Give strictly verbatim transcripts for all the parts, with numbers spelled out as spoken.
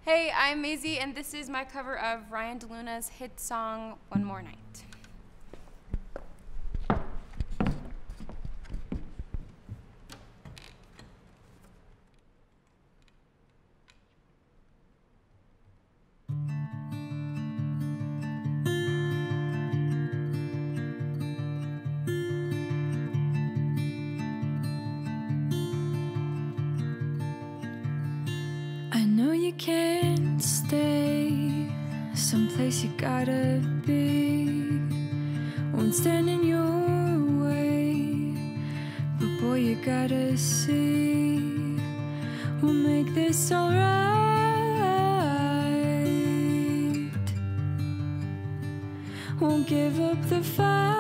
Hey, I'm Maisy, and this is my cover of Ryan DeLuna's hit song, One More Night. I know you can't stay someplace you gotta be. Won't stand in your way, but boy, you gotta see we'll make this alright. Won't give up the fight.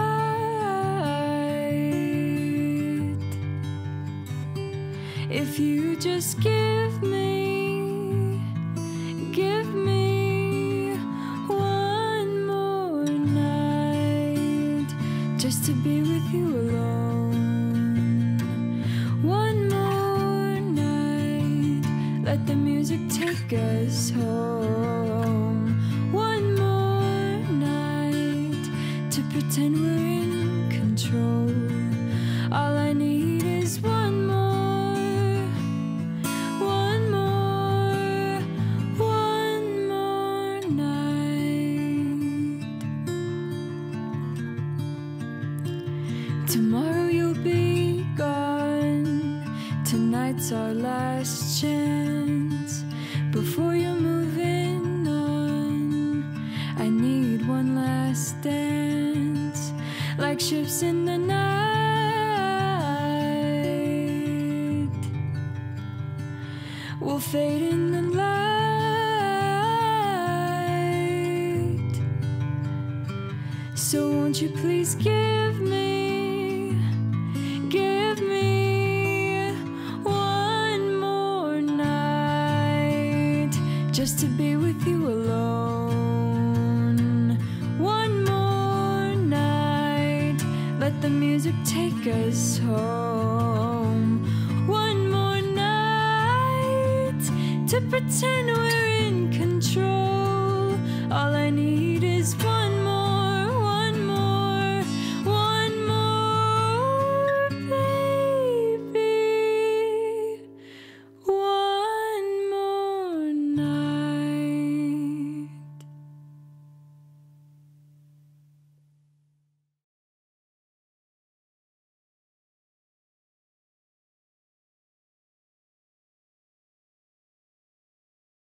If you just give me, give me one more night, just to be with you alone. One more night, let the music take us home. One more night, to pretend we're in control. All I need is one more. Tomorrow you'll be gone. Tonight's our last chance. Before you're moving on, I need one last dance. Like ships in the night, we'll fade in the light. So won't you please give me, give me one more night, just to be with you alone. One more night, let the music take us home. One more night, to pretend we're